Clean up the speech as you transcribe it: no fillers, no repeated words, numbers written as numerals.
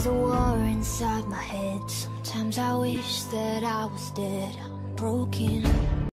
There's a war inside my head. Sometimes I wish that I was dead. I'm broken.